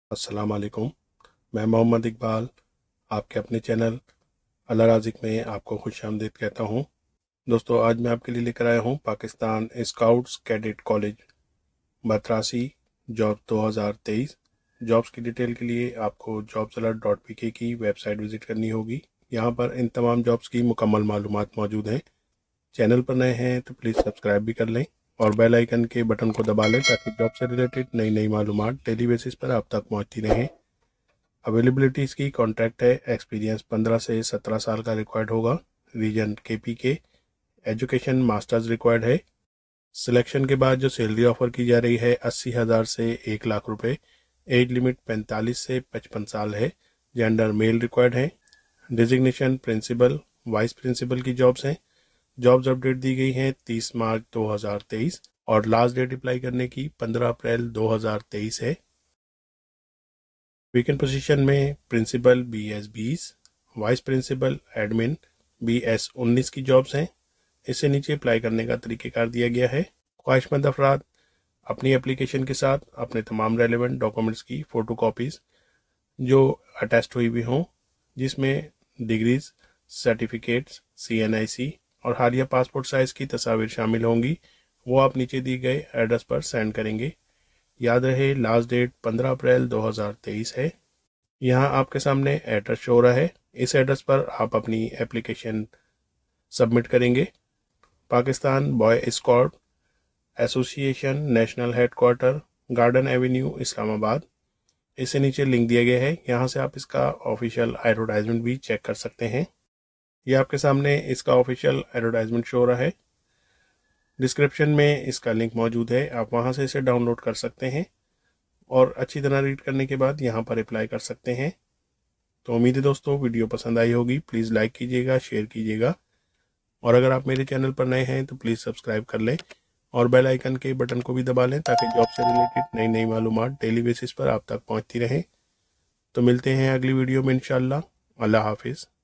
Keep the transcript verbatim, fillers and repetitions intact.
अस्सलाम वालेकुम। मैं मोहम्मद इकबाल आपके अपने चैनल अल राज़िक में आपको खुशामदीद कहता हूँ। दोस्तों, आज मैं आपके लिए लेकर आया हूँ Pakistan scouts cadet college Battrasi job दो हज़ार तेईस। जॉब्स की डिटेल के लिए आपको जॉब्स अलर्ट डॉट पी के की वेबसाइट विज़िट करनी होगी। यहाँ पर इन तमाम जॉब्स की मुकम्मल मालूमात मौजूद हैं। चैनल पर नए हैं तो प्लीज़ सब्सक्राइब भी कर लें और बेल आइकन के बटन को दबा लें ताकि जॉब से रिलेटेड नई नई मालूमात डेली बेसिस पर आप तक पहुँचती रहें। अवेलेबिलिटी इसकी कॉन्ट्रैक्ट है। एक्सपीरियंस पंद्रह से सत्रह साल का रिक्वायर्ड होगा। Reason K P K. Education masters required है। सिलेक्शन के बाद जो सैलरी ऑफर की जा रही है अस्सी हज़ार से एक लाख रुपए। एज लिमिट पैंतालीस से पचपन साल है। जेंडर मेल रिक्वायर्ड है। डिजिग्नेशन प्रिंसिपल वाइस प्रिंसिपल की जॉब्स हैं। जॉब्स अपडेट दी गई हैं तीस मार्च दो हज़ार तेईस और लास्ट डेट अप्लाई करने की पंद्रह अप्रैल दो हज़ार तेईस है। वेकेंट पोजीशन में प्रिंसिपल बी एस बीस, vice principal admin B S उन्नीस की जॉब्स हैं। इससे नीचे अप्लाई करने का तरीक़ेकार दिया गया है। ख्वाहिशमंद अफराद अपनी एप्लीकेशन के साथ अपने तमाम रेलेवेंट डॉक्यूमेंट्स की फ़ोटो कॉपीज़ जो अटैस्ट हुई हुई हों, जिसमें degrees, certificates, C N I C और हालिया पासपोर्ट साइज़ की तस्वीर शामिल होंगी, वो आप नीचे दिए गए एड्रेस पर सेंड करेंगे। याद रहे, लास्ट डेट पंद्रह अप्रैल दो हज़ार तेईस है। यहाँ आपके सामने एड्रेस शो हो रहा है। इस एड्रेस पर आप अपनी एप्लीकेशन सबमिट करेंगे। Pakistan boy scout association national headquarter, garden avenue, Islamabad. इससे नीचे लिंक दिया गया है, यहाँ से आप इसका ऑफिशियल एडवर्टाइजमेंट भी चेक कर सकते हैं। ये आपके सामने इसका ऑफिशियल एडवर्टाइजमेंट शो हो रहा है। डिस्क्रिप्शन में इसका लिंक मौजूद है, आप वहाँ से इसे डाउनलोड कर सकते हैं और अच्छी तरह रीड करने के बाद यहाँ पर अप्लाई कर सकते हैं। तो उम्मीद है दोस्तों वीडियो पसंद आई होगी। प्लीज़ लाइक कीजिएगा, शेयर कीजिएगा और अगर आप मेरे चैनल पर नए हैं तो प्लीज़ सब्सक्राइब कर लें और बेल आइकन के बटन को भी दबा लें ताकि जॉब से रिलेटेड नई नई मालूमात डेली बेसिस पर आप तक पहुँचती रहें। तो मिलते हैं अगली वीडियो में इंशाल्लाह। अल्लाह हाफिज़।